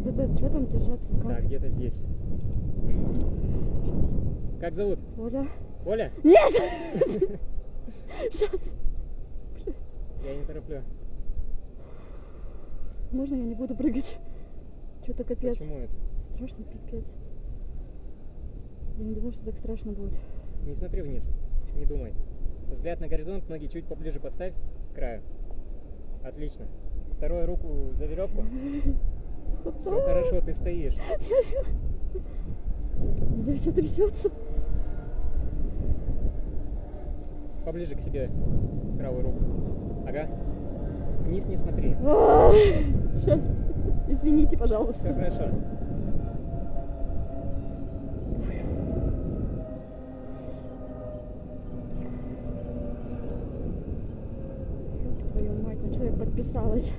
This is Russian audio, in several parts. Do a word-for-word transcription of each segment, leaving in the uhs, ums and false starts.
Что там держаться? Как? Так, где-то здесь. Сейчас. Как зовут? Оля. Оля? Нет! Сейчас. Я не тороплю. Можно я не буду прыгать? Что-то капец. Почему это? Страшно, пипец. Я не думаю, что так страшно будет. Не смотри вниз, не думай. Взгляд на горизонт, ноги чуть поближе подставь к краю. Отлично. Вторую руку за веревку. Все хорошо, ты стоишь. У меня все трясется. Поближе к себе правую руку. Ага. Вниз не смотри. Сейчас. Извините, пожалуйста. Все хорошо. Ёб твою мать, на что я подписалась?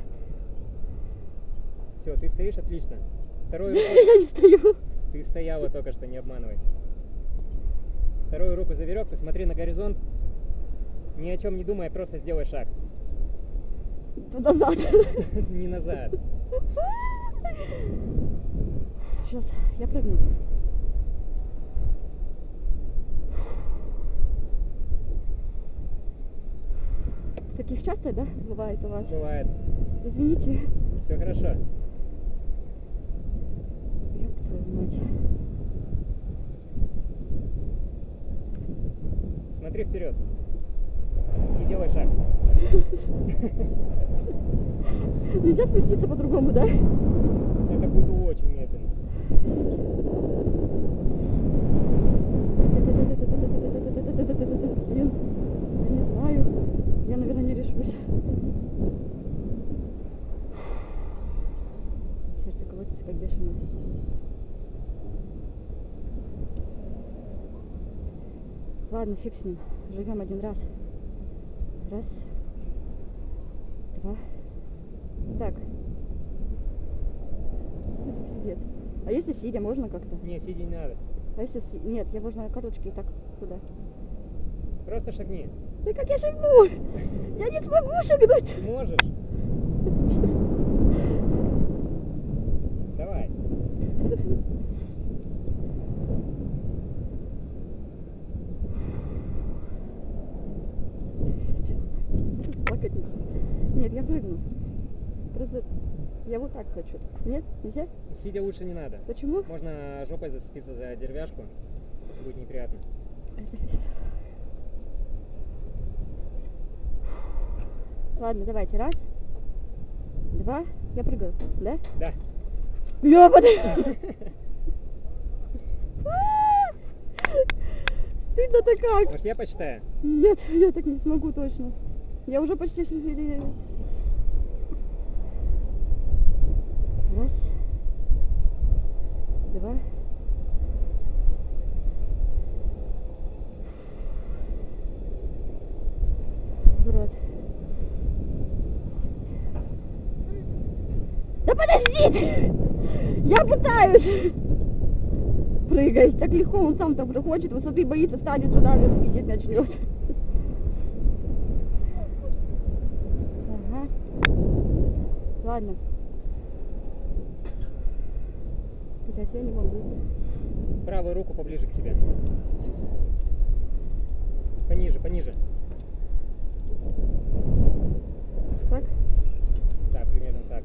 Все, ты стоишь отлично. Вторую руку... Я не стою. Ты стояла только что, не обманывай. Вторую руку за веревку, смотри на горизонт. Ни о чем не думай, просто сделай шаг. Назад. Не назад. Сейчас, я прыгну. Таких часто, да, бывает у вас? Бывает. Извините. Все хорошо. Ёб твою мать. Смотри вперед. И делай шаг. Нельзя спуститься по-другому, да? Это будет очень медленно. Блин, я не знаю. Я, наверное, не решусь. Сердце колотится как бешеное. Ладно, фиг с ним. Живем один раз. Раз. Два. Так. Это пиздец. А если сидя, можно как-то? Не, сиди не надо. А если си... Нет, я можно на карточке и так куда? Просто шагни. Да как я шагну? Я не смогу шагнуть. Ты можешь. Давай. Плакать начну. Нет, я прыгну. Просто я вот так хочу. Нет? Нельзя? Сидя лучше не надо. Почему? Можно жопой зацепиться за деревяшку. Будет неприятно. Ладно, давайте. Раз, два. Я прыгаю, да? Да. Ёбаный! Стыдно-то как! Может, я посчитаю? Нет, я так не смогу точно. Я уже почти шевелила. Раз, два. В рот. Да подождите! Я пытаюсь! Прыгай. Так легко, он сам там хочет, высоты боится, станет сюда, блин, пиздеть начнет. Ага. Ладно. Блять, я не могу. Правую руку поближе к себе. Пониже, пониже. Так? Да, примерно так.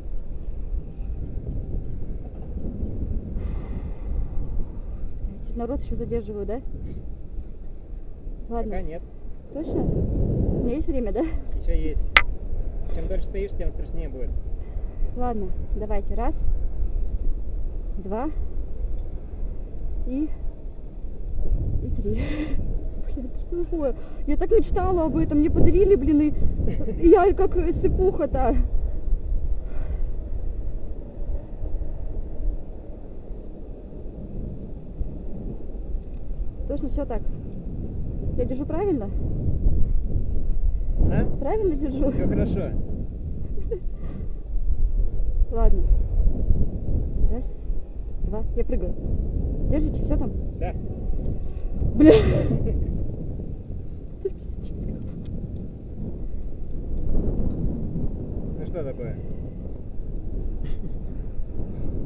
Блять, народ еще задерживаю, да? Ладно. Пока нет. Точно? У меня есть время, да? Еще есть. Чем дольше стоишь, тем страшнее будет. Ладно, давайте. Раз, два и, и три. Блин, что такое? Я так мечтала об этом. Мне подарили, блин, и, и я как сыкуха-то. Точно все так? Я держу правильно? А? Правильно держу? Все хорошо. Ладно. Раз, два. Я прыгаю. Держите, все там? Да. Бля. Ты пиздец какой. Ну что такое?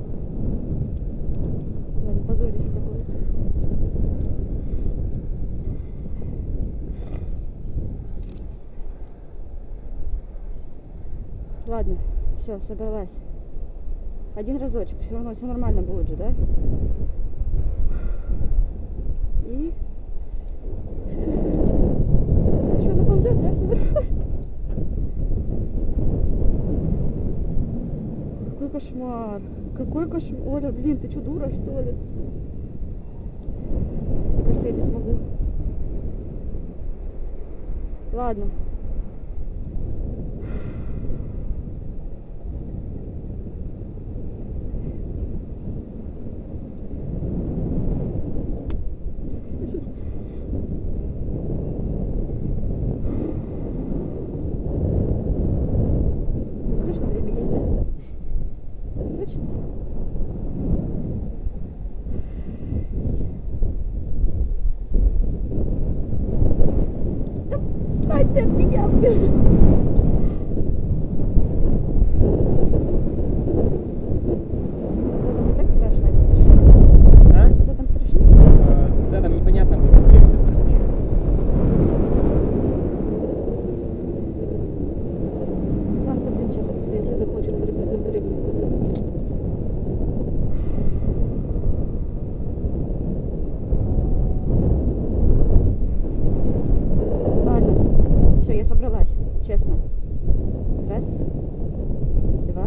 Ладно, все, собралась. Один разочек, все равно все нормально будет же, да? И... Еще она ползет, да? Все нормально. Какой кошмар. Какой кошмар. Оля, блин, ты что, дура, что ли? Мне кажется, я не смогу. Ладно. Точно время есть, да? Точно? Да отстань ты от меня, блин! Задом не так страшно, это страшнее. А? Задом страшнее? А, задом непонятно будет, скорее всего, страшнее. Сам-то, блин, сейчас, если захочет прыгнуть, он прыгнет. Ладно, все, я собралась, честно. Раз, два.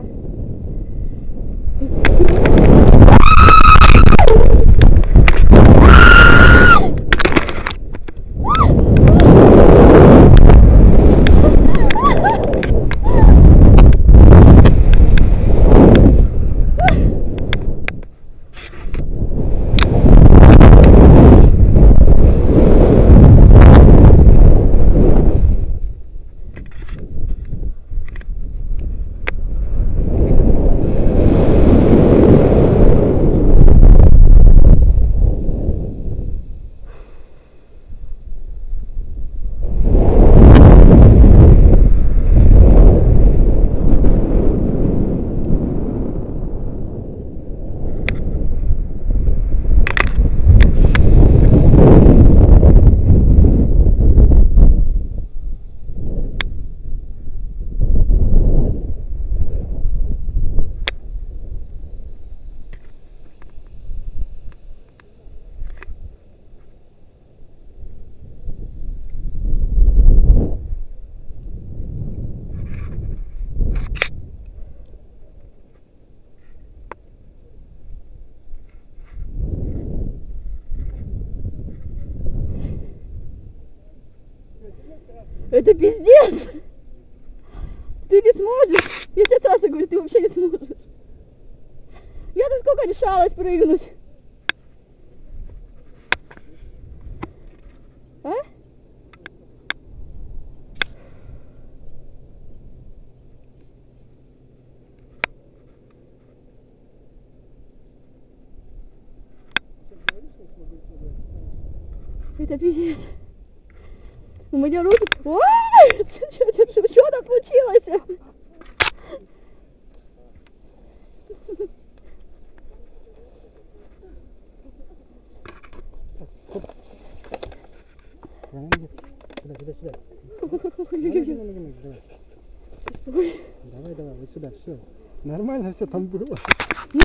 Это пиздец! Ты не сможешь! Я тебе сразу говорю, ты вообще не сможешь. Я-то сколько решалась прыгнуть. А? Это пиздец. У меня руки... Ой! Что там случилось? Сюда, сюда, сюда. Ой-ой-ой. Давай, давай, давай, вот сюда, все. Нормально все там было. Ну